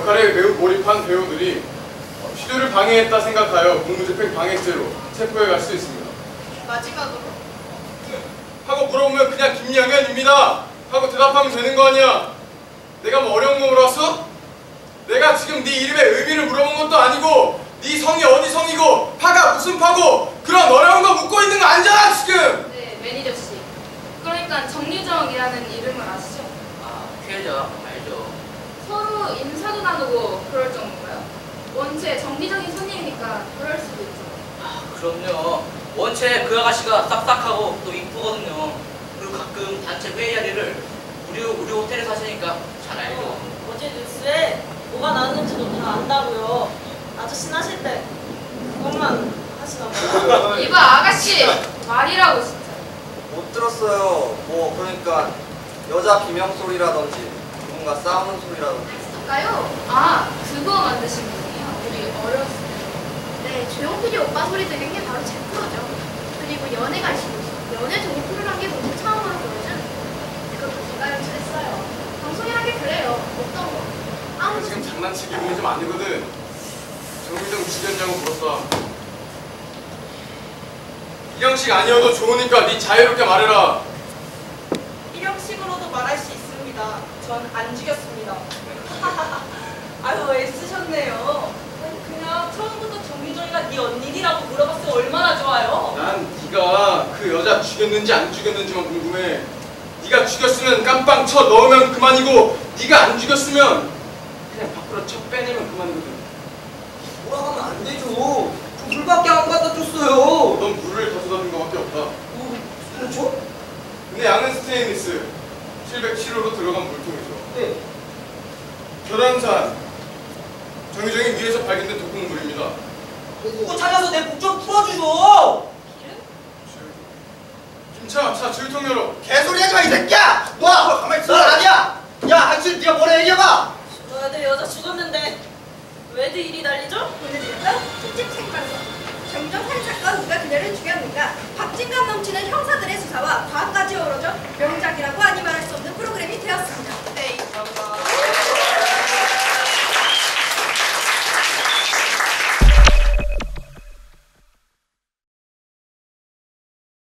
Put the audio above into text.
역할에 매우 몰입한 배우들이 시도를 방해했다 생각하여 공무집행 방해죄로 체포해 갈 수 있습니다. 마지막으로 하고 물어보면 그냥 김양현입니다 하고 대답하면 되는 거 아니야. 내가 뭐 어려운 거 물어봤어? 내가 지금 네 이름의 의미를 물어본 것도 아니고 네 성이 어디 성이고 파가 무슨 파고 그런 어려운 거 묻고 있는 거 아니잖아 지금! 네, 매니저 씨. 그러니까 정유정이라는 이름을 아시죠? 아, 피해자 알죠. 서로 인사도 나누고 그럴 정도인가요? 원체 정기적인 손님이니까 그럴 수도 있죠. 아, 그럼요. 원체 그 아가씨가 싹싹하고 또 이쁘거든요. 그리고 가끔 단체 회의 자리를 우리 호텔에서 하시니까 잘 알죠. 어제 뉴스에 뭐가 나왔는지도 다 안다고요. 아저씨 나실 때 그것만 하시나 봐요. 이봐 아가씨! 말이라고 진짜. 못 들었어요. 뭐 그러니까 여자 비명 소리라든지 누군가 싸우는 소리라든지. 가요? 아, 그거 만드신 분이에요. 우리 어렸을 때. 네, 조용필이 오빠 소리 들은 게 바로 제 프로죠. 그리고 연애 갈시도 연애 종이 프로란 게 모두 처음으로 보여준 그것도 제가 연출했어요. 방송이란 게 그래요. 어떤 거. 아무 지금 장난치기 분이 좀 아니거든. 정유정 죽였냐고 물었어. 이 형식 아니어도 좋으니까 네 자유롭게 말해라. 일형식으로도 말할 수 있습니다. 전 안 죽였습니다. 아유 애쓰셨네요. 그냥 처음부터 정유정이가 네 언니라고 물어봤으면 얼마나 좋아요. 난 네가 그 여자 죽였는지 안 죽였는지만 궁금해. 네가 죽였으면 깜빵 쳐 넣으면 그만이고 네가 안 죽였으면 그냥 밖으로 쳐 빼내면 그만이거든. 뭐라 하면 안 되죠. 저 물밖에 안 갖다 줬어요. 넌 물을 가져다 준 거밖에 없다. 그렇죠? 근데 양은 스테인리스 707호로 들어간 물통이죠. 네. 결혼산 정유정이 위에서 발견된 독극물입니다. 그거 찾아서 내 목 좀 풀어주소. 김차, 자 줄통 열어. 개소리 하지 마 이 새끼야. 너 가만히 있어. 너 아니야. 야, 하여튼 네가 뭐라 얘기해봐. 너희들 여자 죽었는데 왜들 일이 달리죠? 보내드릴까? 특집 생방송 정정 한상